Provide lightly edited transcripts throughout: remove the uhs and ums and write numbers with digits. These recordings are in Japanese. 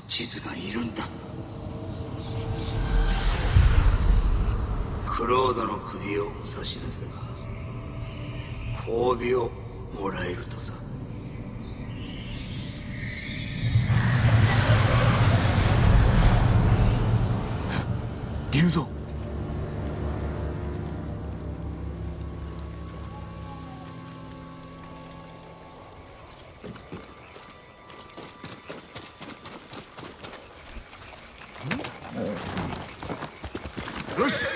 地図がいるんだ。クロードの首を差し出せば褒美をもらえるとさ。龍蔵、よし。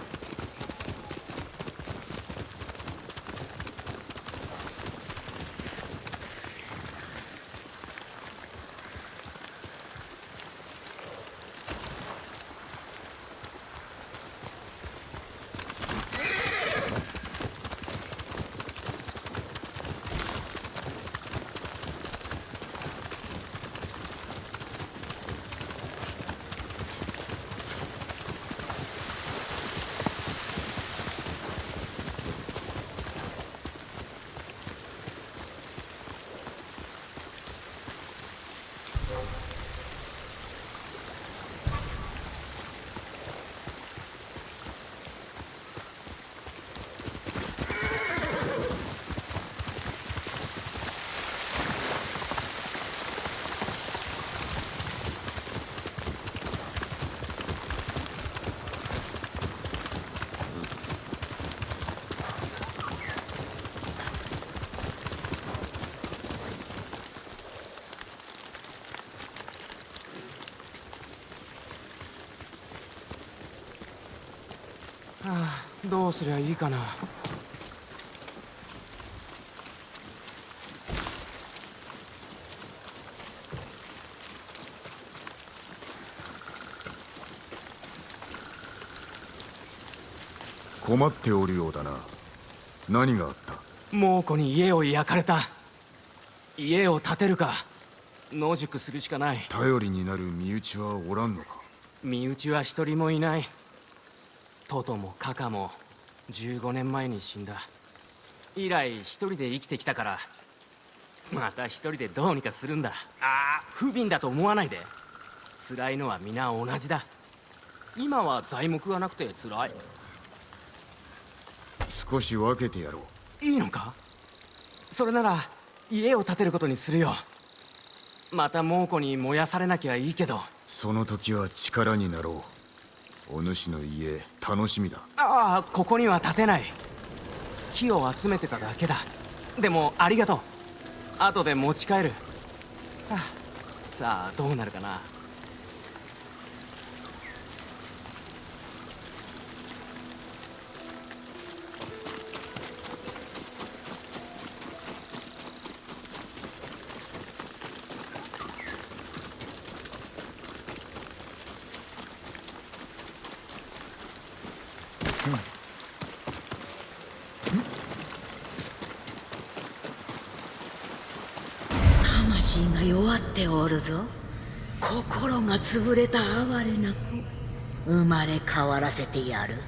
どうすりゃいいかな。 困っておるようだな。何があった？ 猛虎に家を焼かれた。家を建てるか野宿するしかない。 頼りになる身内はおらんのか？ 身内は一人もいない。トトもカカも15年前に死んだ。以来一人で生きてきたから、また一人でどうにかするんだ。不憫だと思わないで。辛いのは皆同じだ。今は材木がなくて辛い。 少し分けてやろう。いいのか？それなら家を建てることにするよ。また猛虎に燃やされなきゃいいけど。 その時は力になろう。お主の家楽しみだ。 ここには建てない。木を集めてただけだ。でもありがとう。後で持ち帰る。さあどうなるかな。 魂が弱っておるぞ。心が潰れた哀れな子、生まれ変わらせてやる。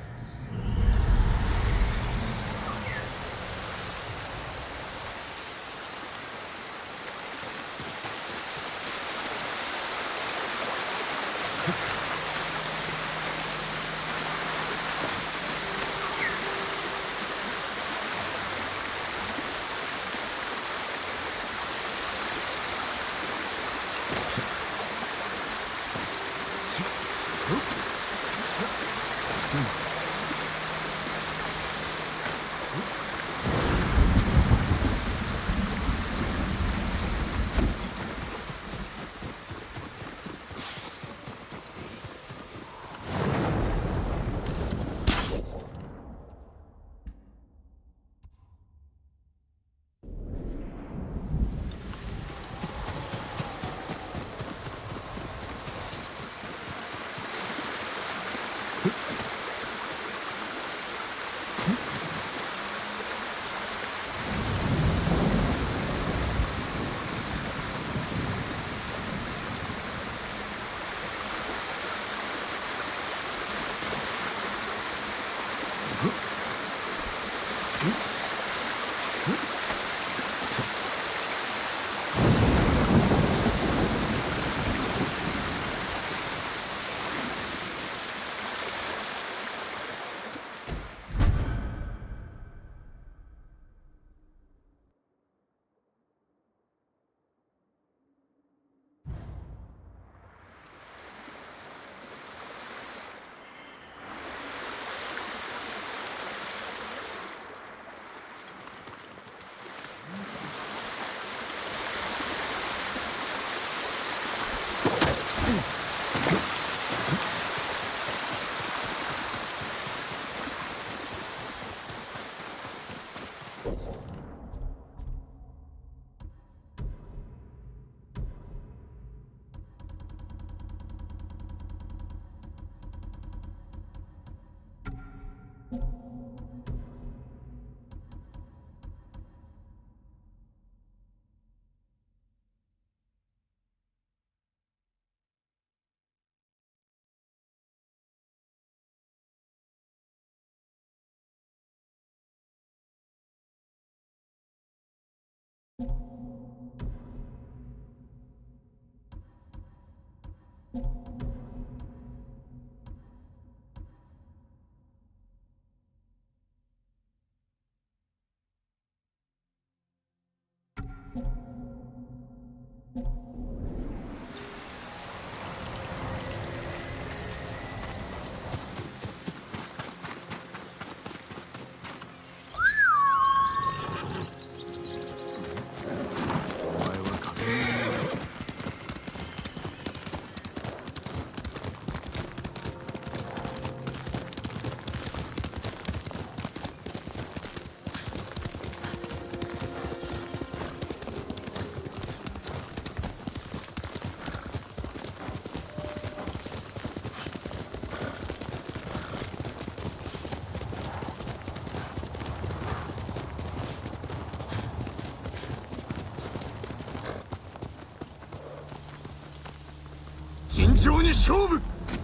慎重に勝負。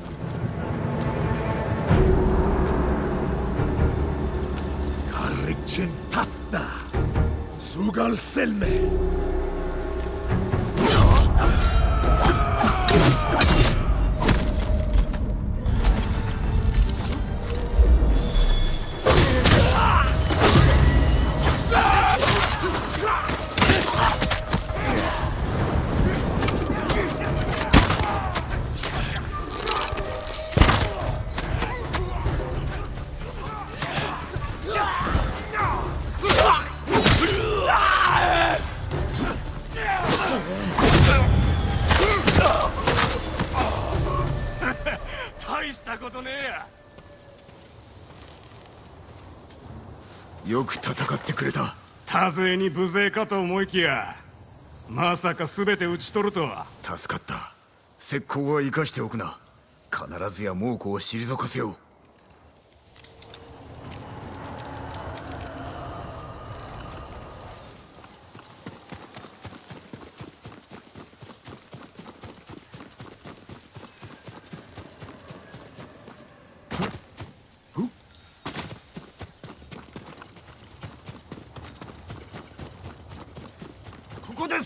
Garrichen Tasta, Sugal Selme. よく戦ってくれた。 多勢に無勢かと思いきや、まさか全て討ち取るとは。 助かった。石膏は生かしておくな。必ずや猛虎を退かせよう。 ここです。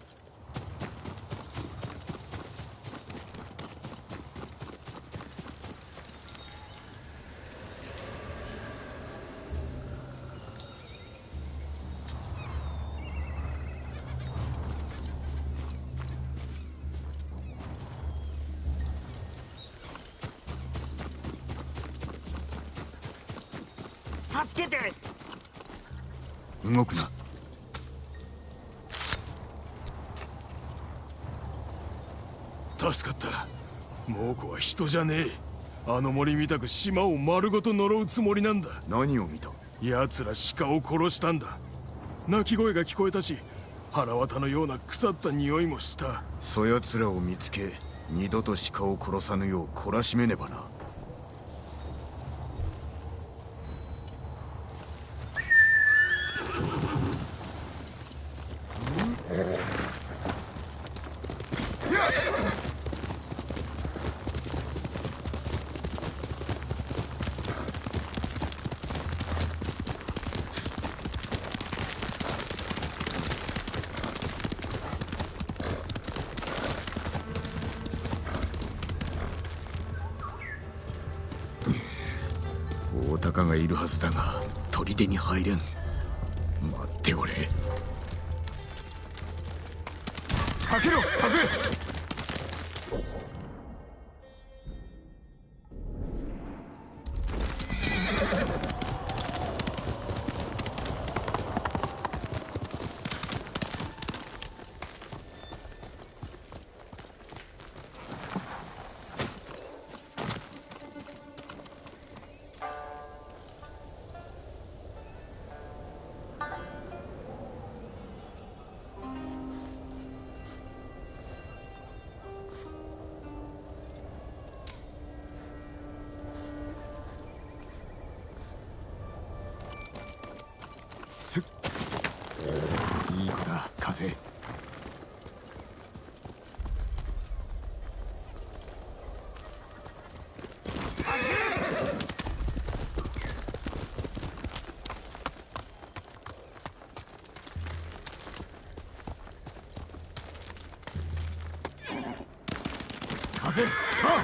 助けて。 動くな。 助かった。猛虎は人じゃねえ。あの森みたく島を丸ごと呪うつもりなんだ。 何を見た？ 奴ら鹿を殺したんだ。鳴き声が聞こえたし、腹綿のような腐った匂いもした。 そやつらを見つけ、二度と鹿を殺さぬよう懲らしめねばな。大鷹がいるはずだが砦に入れん。待っておれ。 かけろ、タズ。 風さあ。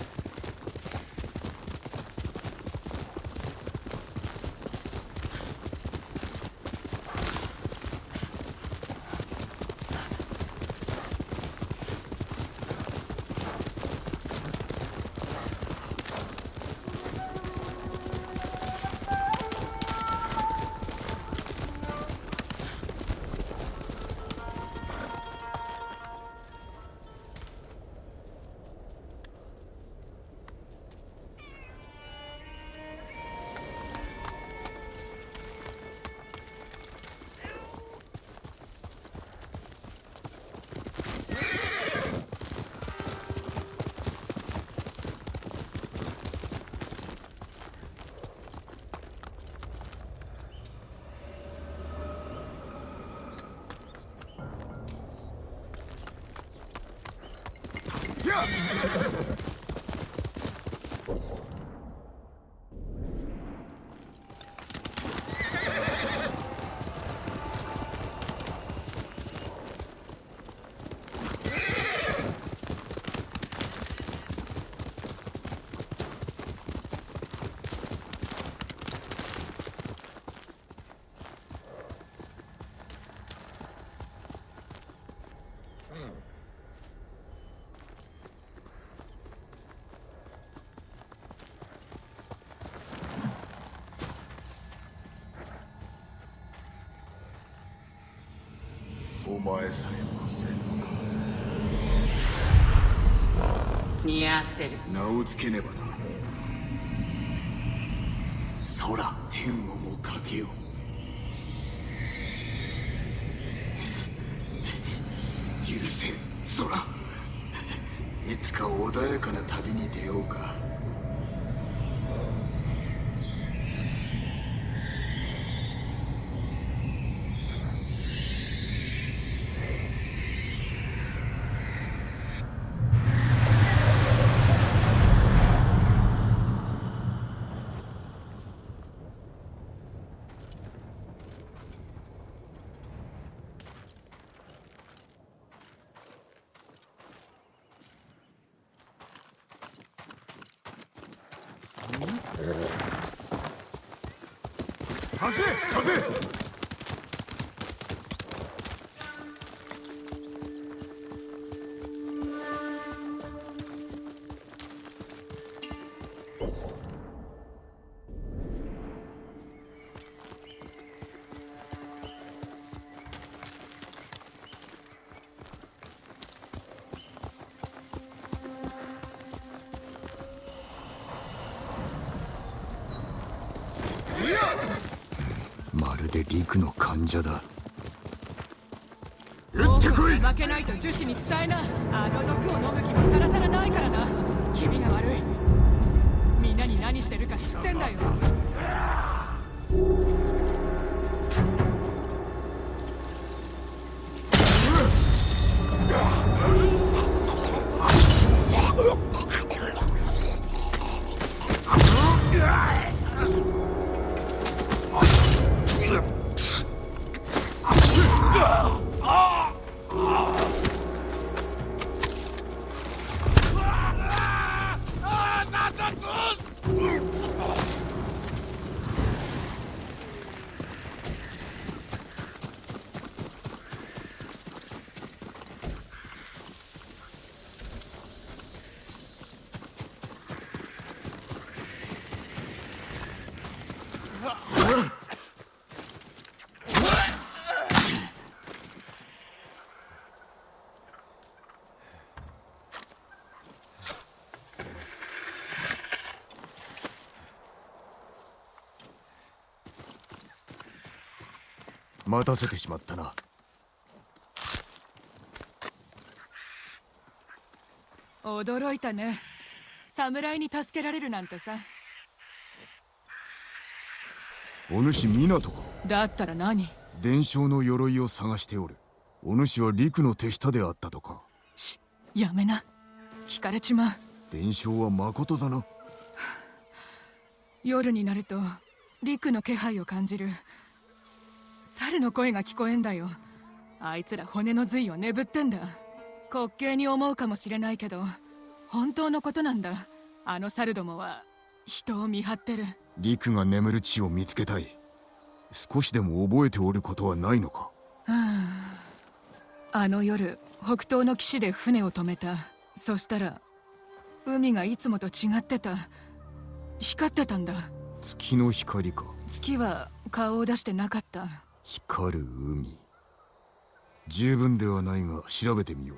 お前さえもせんのか。 似合ってる。 名をつけねばな。空天をもかけよう。許せ空。いつか穏やかな旅に出ようか。走れ風。まるで陸の患者だ。 撃ってこい。負けないと樹脂に伝えな。あの毒を飲む気もさらさらないからな。気味が悪い。みんなに何してるか知ってんだよ。 待たせてしまったな。 驚いたね。侍に助けられるなんてさ。 お主湊か。 だったら何？ 伝承の鎧を探しておる。お主は陸の手下であったとか。 やめな。聞かれちまう。 伝承はまことだな。 夜になると陸の気配を感じる。猿の声が聞こえんだよ。あいつら骨の髄を眠ってんだ。滑稽に思うかもしれないけど、 本当のことなんだ。あの猿どもは人を見張ってる。 陸が眠る地を見つけたい。少しでも覚えておることはないのか？ あの夜北東の岸で船を止めた。そしたら海がいつもと違ってた。光ってたんだ。 月の光か？ 月は顔を出してなかった。 光る海。十分ではないが調べてみよう。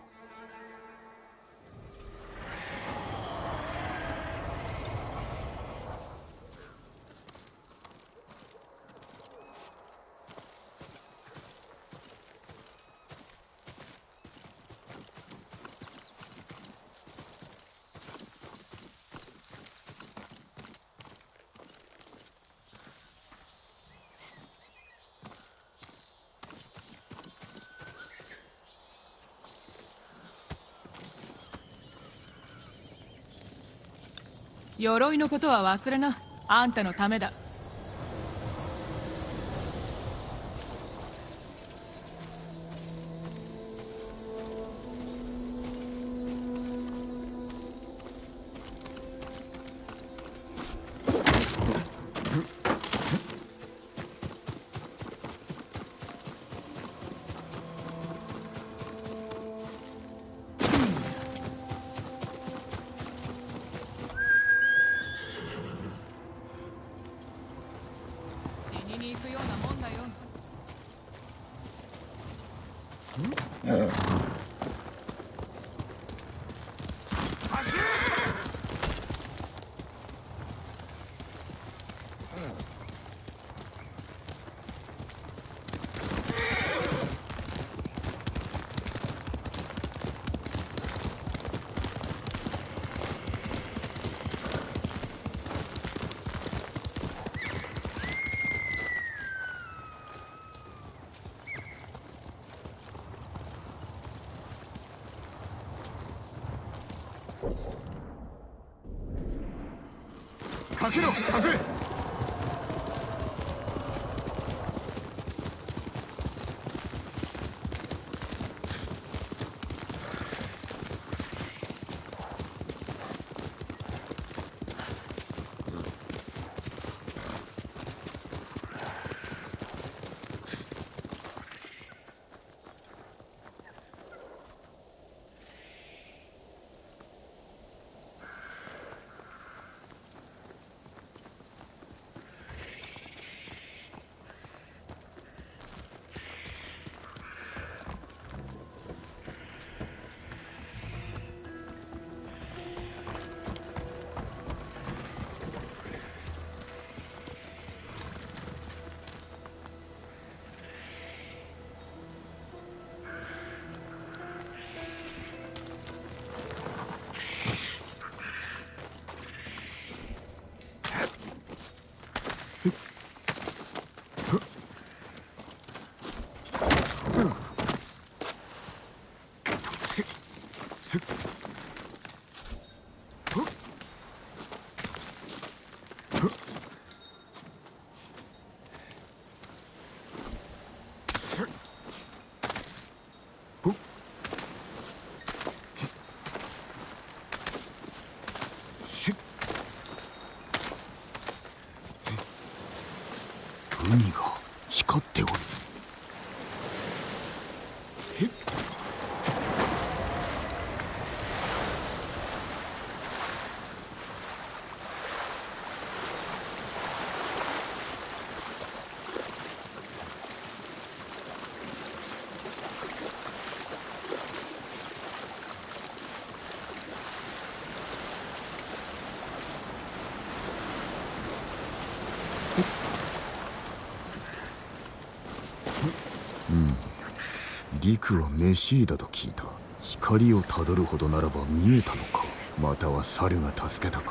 鎧のことは忘れな。あんたのためだ。死にに行くようなもんだよ。 かけろ、風！ 海が光っておる。陸はメシーダと聞いた。光をたどるほどならば見えたのか、または猿が助けたか。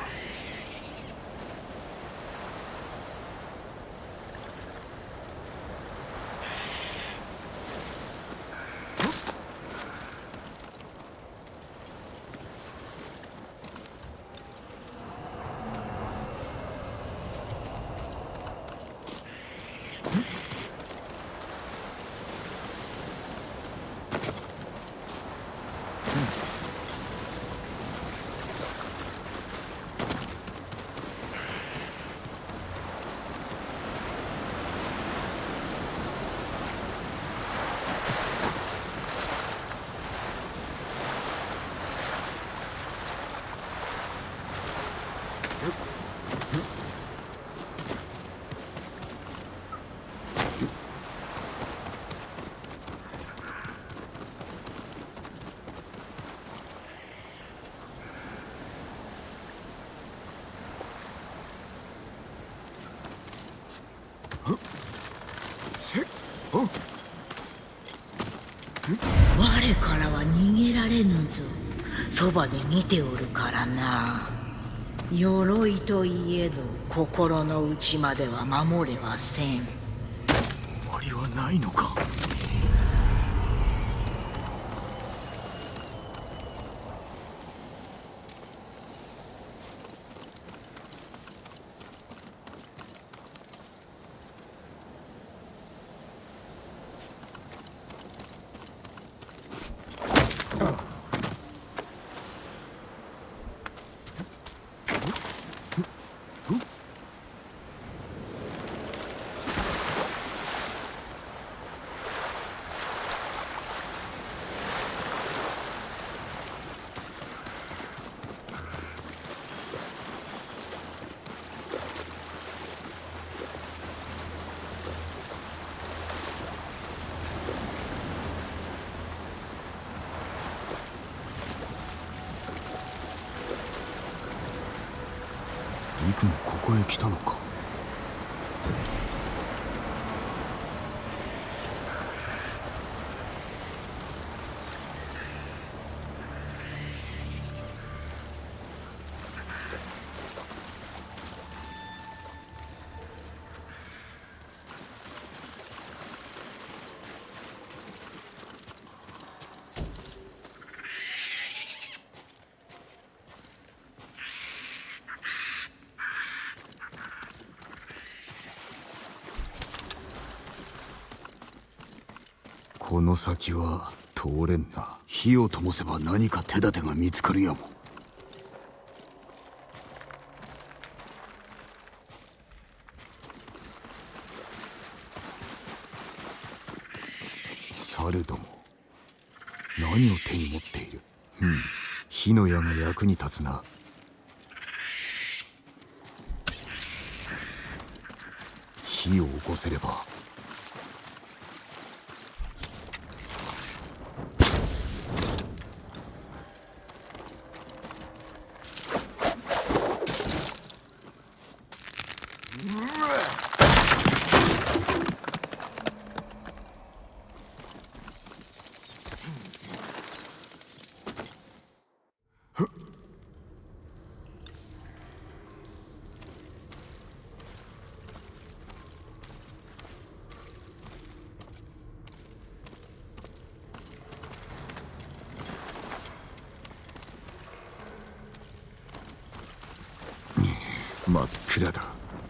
我からは逃げられぬぞ。そばで見ておるからな。鎧といえど心の内までは守れはせん。 終わりはないのか。陸もここへ来たのか。この先は通れんな。火を灯せば何か手立てが見つかるやも。猿ども、何を手に持っている。火の矢が役に立つな。火を起こせれば真っ暗だ。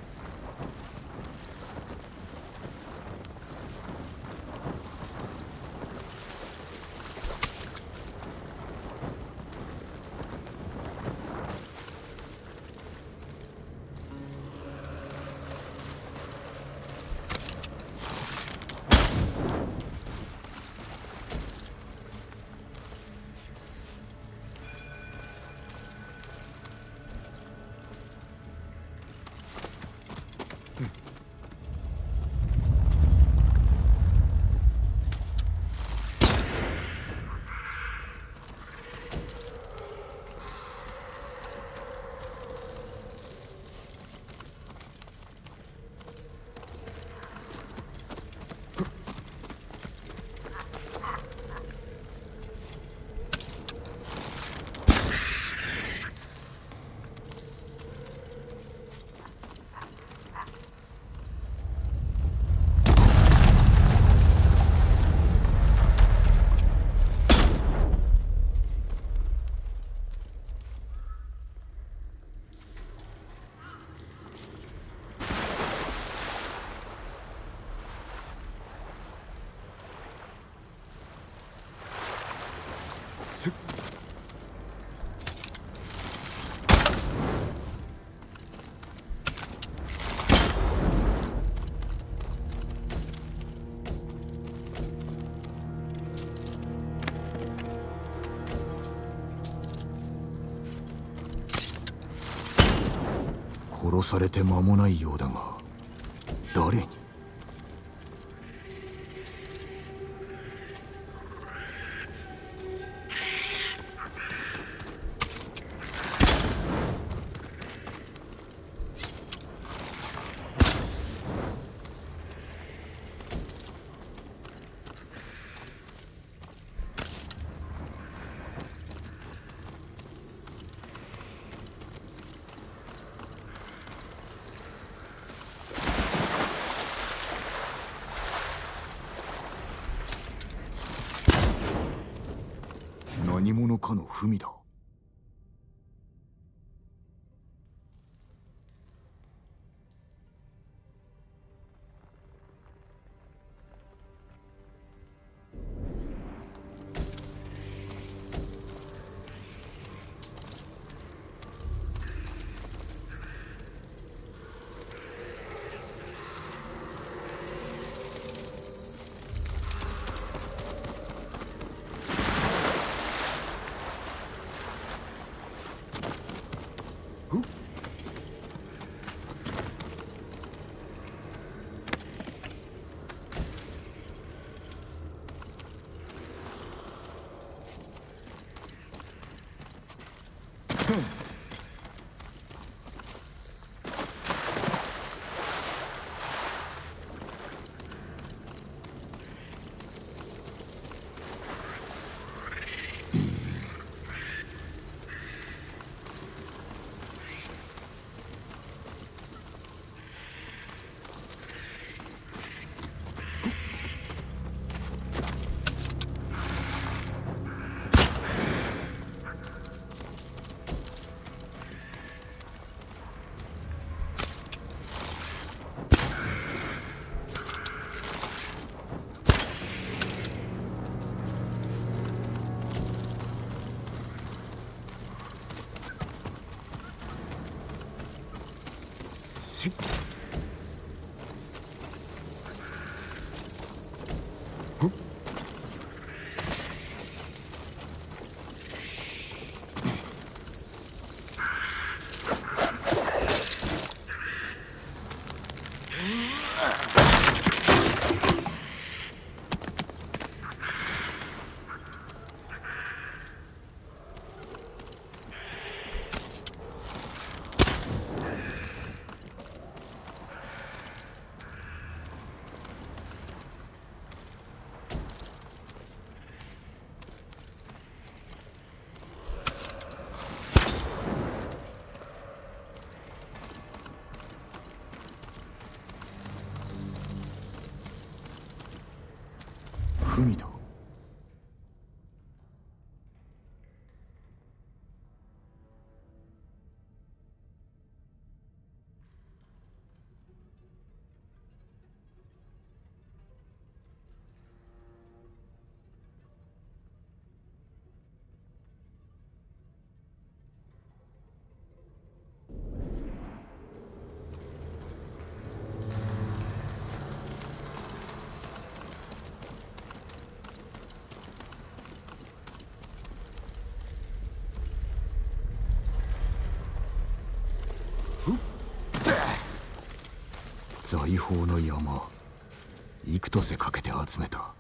殺されて間もないようだが、誰に？ 者かの文だ。文だ。財宝の山、幾年かけて集めた。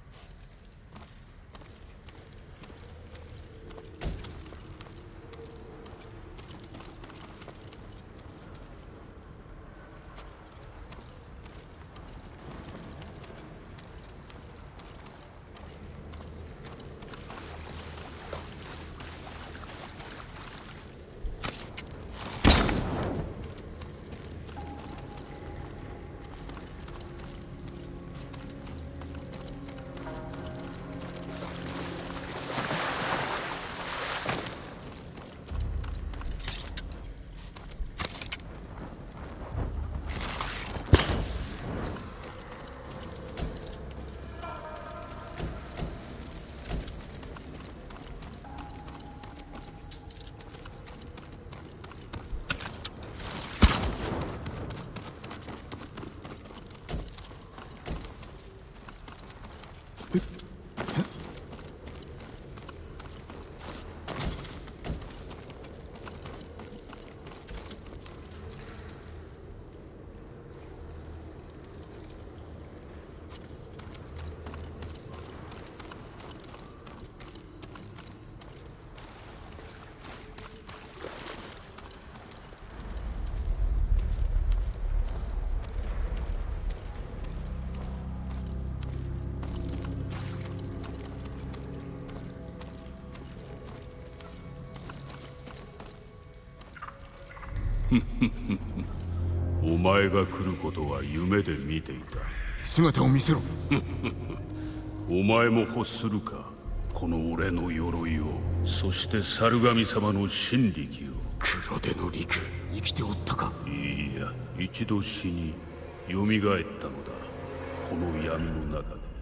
お前が来ることは夢で見ていた。 姿を見せろ。 お前も欲するか、 この俺の鎧を、そして猿神様の神力を。 黒手の陸、生きておったか。 いいや、一度死に蘇ったのだ、この闇の中で。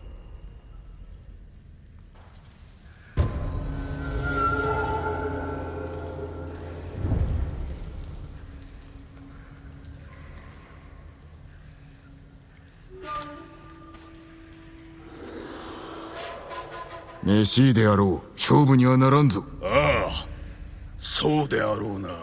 めしいであろう。勝負にはならんぞ。 ああ、そうであろうな。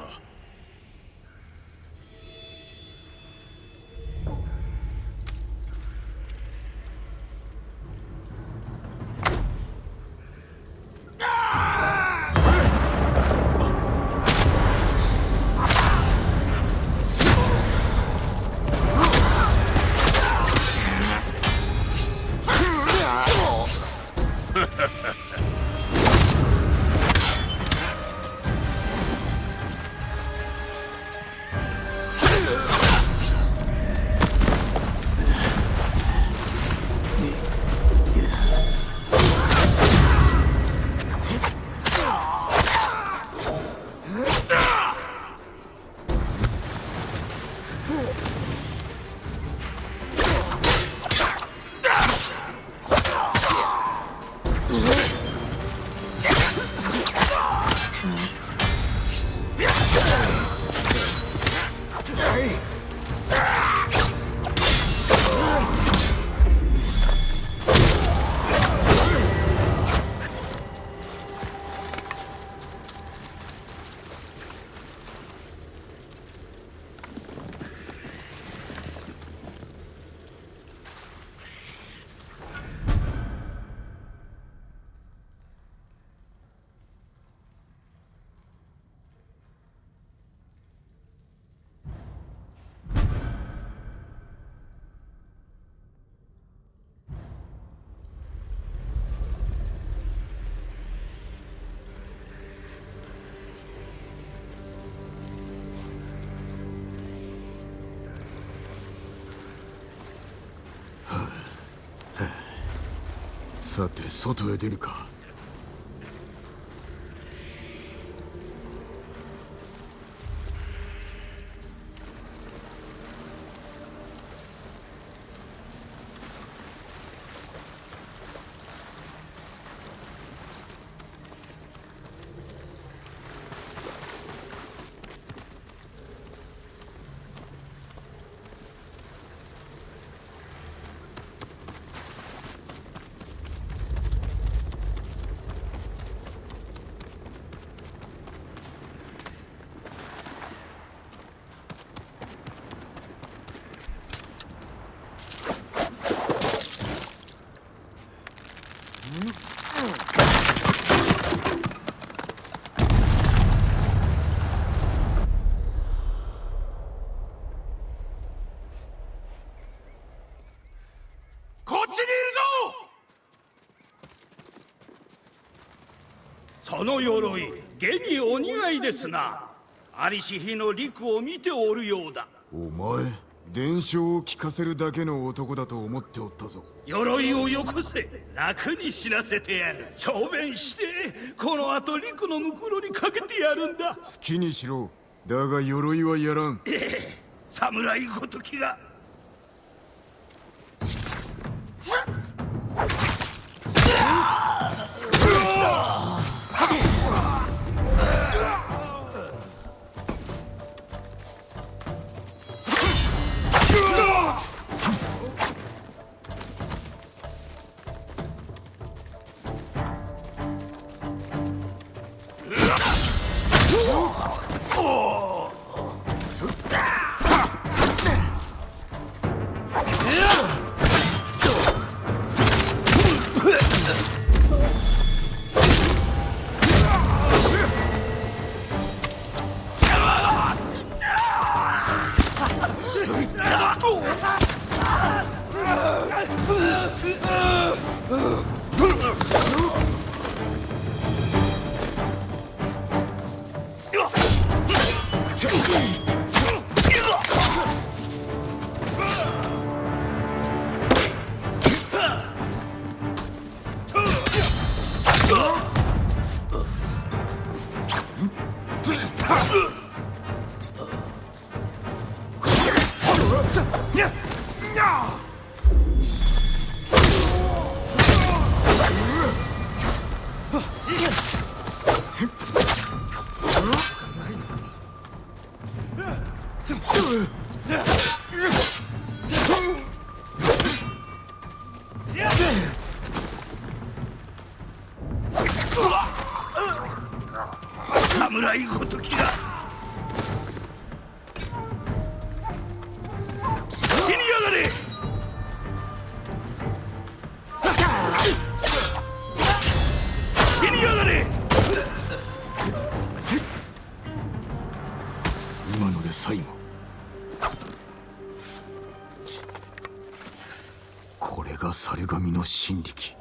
さて、外へ出るか。 その鎧、現にお似合いですな。ありし日の陸を見ておるようだ。 お前、伝承を聞かせるだけの男だと思っておったぞ。 鎧をよこせ、楽に死なせてやる。小便してこの後陸のムクロにかけてやるんだ。 好きにしろ。だが鎧はやらん。 侍ごときが。 侍ごときが手にやがれ。手にやがれ。 今ので最後。これが猿神の神力。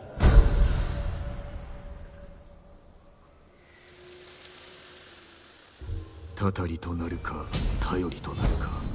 たたりとなるか頼りとなるか。